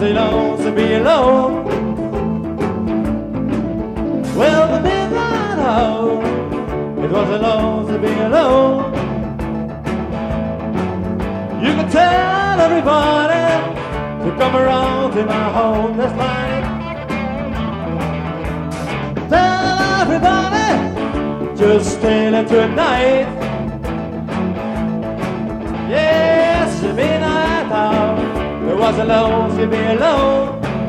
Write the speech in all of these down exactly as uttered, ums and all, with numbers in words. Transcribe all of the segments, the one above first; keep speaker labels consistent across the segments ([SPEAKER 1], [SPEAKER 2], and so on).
[SPEAKER 1] alone to be alone. Well, the midnight hour, it was alone to be alone. You could tell everybody to come around to my home this night. Tell everybody just stay there tonight. Yes, the midnight hour, it was alone to be alone.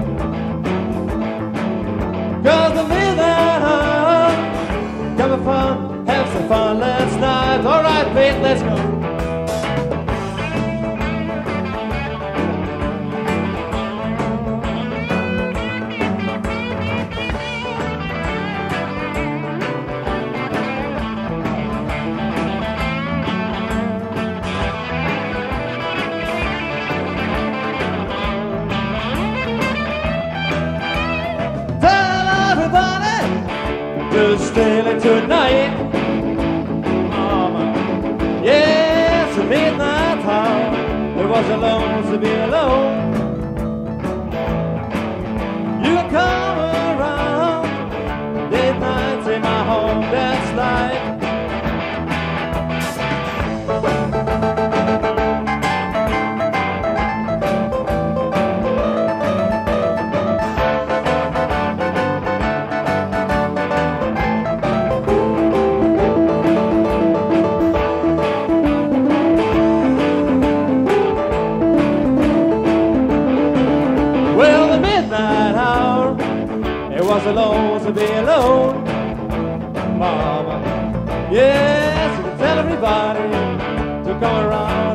[SPEAKER 1] 'Cause the midnight hour, come have fun, have some fun last night. All right, Pete, let's go. Just stay late tonight. Mama. Yes, a midnight hour, it was alone to be alone. You come around, late nights in my home, that's light. It was alone to be alone, Mama. Yes, you can tell everybody to come around.